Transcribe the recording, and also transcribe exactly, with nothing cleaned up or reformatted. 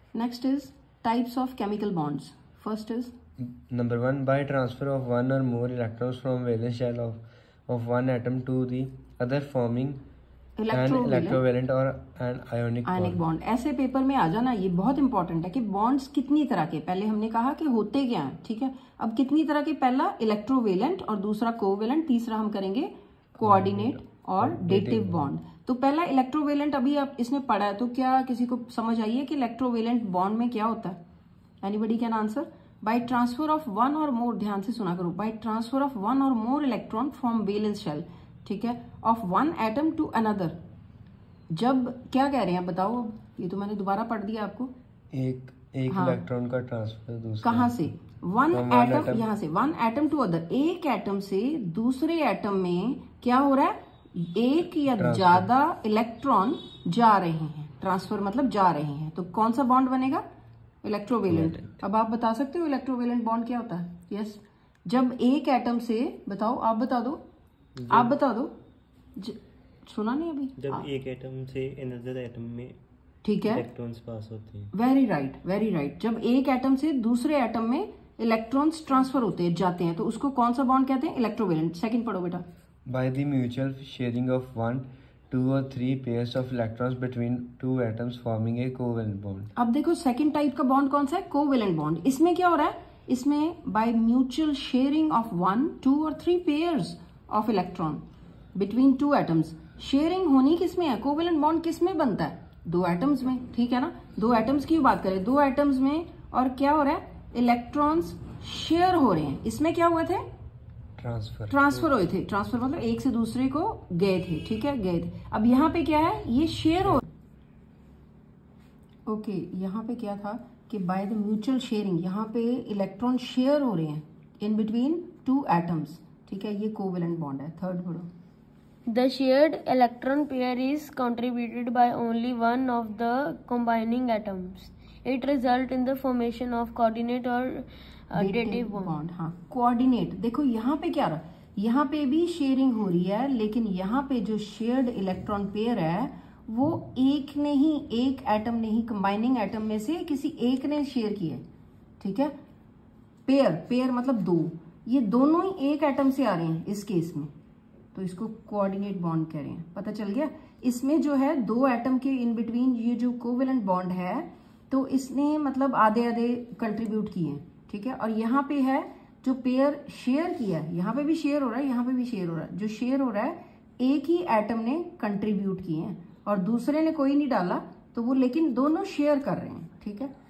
Next is types of chemical bonds. First is number one, by transfer of one or more electrons from valence shell of of one atom to the other forming electrovalent or an ionic ionic bond. ऐसे paper में आ जाना, ये बहुत important है कि bonds कितनी तरह के, पहले हमने कहा कि होते क्या हैं, ठीक है. अब कितनी तरह के, पहला इलेक्ट्रोवेलेंट और दूसरा कोवेलेंट, तीसरा हम करेंगे कोऑर्डिनेट और डेटिव बॉन्ड. तो पहला इलेक्ट्रोवेलेंट अभी आप इसने पढ़ा है, तो क्या किसी को समझ आई है कि इलेक्ट्रोवेलेंट बॉन्ड में क्या होता है? Anybody can answer. By transfer of one or more, ध्यान से सुना करो, bye transfer of one or more electron from valence shell, ठीक है, of one atom to another. जब क्या कह रहे हैं बताओ, ये तो मैंने दोबारा पढ़ दिया आपको. एक एक हाँ. इलेक्ट्रॉन का ट्रांसफर दूसरे कहाँ से? वन एटम, यहाँ से वन एटम टू अदर, एक एटम से दूसरे एटम में क्या हो रहा है? एक या ज्यादा इलेक्ट्रॉन जा रहे हैं. ट्रांसफर मतलब जा रहे हैं. तो कौन सा बॉन्ड बनेगा? इलेक्ट्रोवेलेंट. अब आप बता सकते हो इलेक्ट्रोवेलेंट बॉन्ड क्या होता है? Yes yes. जब एक एटम से, बताओ, आप बता दो, आप बता दो, सुना नहीं अभी? जब आ, एक एटम से अनदर एटम में, ठीक है, इलेक्ट्रॉन्स पास होते हैं. Very right, very right. जब एक एटम से दूसरे एटम में इलेक्ट्रॉन्स ट्रांसफर होते हैं, जाते हैं, तो उसको कौन सा बॉन्ड कहते हैं? इलेक्ट्रोवेलेंट. सेकंड पढ़ो बेटा. By the mutual sharing of one two or three pairs of electrons between two atoms forming a covalent bond. अब देखो सेकंड टाइप का बॉन्ड कौन सा है? Covalent bond. इसमें क्या हो रहा है? इसमें by mutual sharing of one, two or three pairs of electron between two atoms. Sharing होनी किसमें है? कोवेलेंट बॉन्ड किसमें बनता है? दो एटम्स में, ठीक है ना. दो एटम्स की बात करें, दो एटम्स में, और क्या हो रहा है? इलेक्ट्रॉन्स शेयर हो रहे हैं. इसमें क्या हुए थे? ट्रांसफर ट्रांसफर हुए थे. ट्रांसफर मतलब एक से दूसरे को गए थे, ठीक है, गए थे. अब यहाँ पे क्या है? ये शेयर हो, ओके okay, यहाँ पे क्या था कि बाय द म्यूचुअल शेयरिंग, यहाँ पे इलेक्ट्रॉन शेयर हो रहे हैं इन बिटवीन टू एटम्स, ठीक है. ये कोवेलेंट बॉन्ड है. थर्ड पढ़ो. The shared electron pair is contributed by only one of the combining atoms. It results in the formation of coordinate or uh, dative bond. हाँ, coordinate. देखो यहाँ पे क्या रहा, यहाँ पे भी शेयरिंग हो रही है, लेकिन यहाँ पे जो शेयर्ड इलेक्ट्रॉन पेयर है वो एक ने ही, एक एटम ने ही, कंबाइनिंग एटम में से किसी एक ने शेयर किया है, ठीक है. पेयर, पेयर मतलब दो, ये दोनों ही एक एटम से आ रहे हैं इस केस में, तो इसको कोऑर्डिनेट बॉन्ड कह रहे हैं. पता चल गया. इसमें जो है दो एटम के इन बिटवीन ये जो कोवेलेंट बॉन्ड है, तो इसने मतलब आधे आधे कंट्रीब्यूट किए हैं, ठीक है. और यहाँ पे है जो पेयर शेयर किया है, यहाँ पे भी शेयर हो रहा है, यहाँ पे भी शेयर हो रहा है. जो शेयर हो रहा है एक ही एटम ने कंट्रीब्यूट किए हैं और दूसरे ने कोई नहीं डाला, तो वो लेकिन दोनों शेयर कर रहे हैं, ठीक है.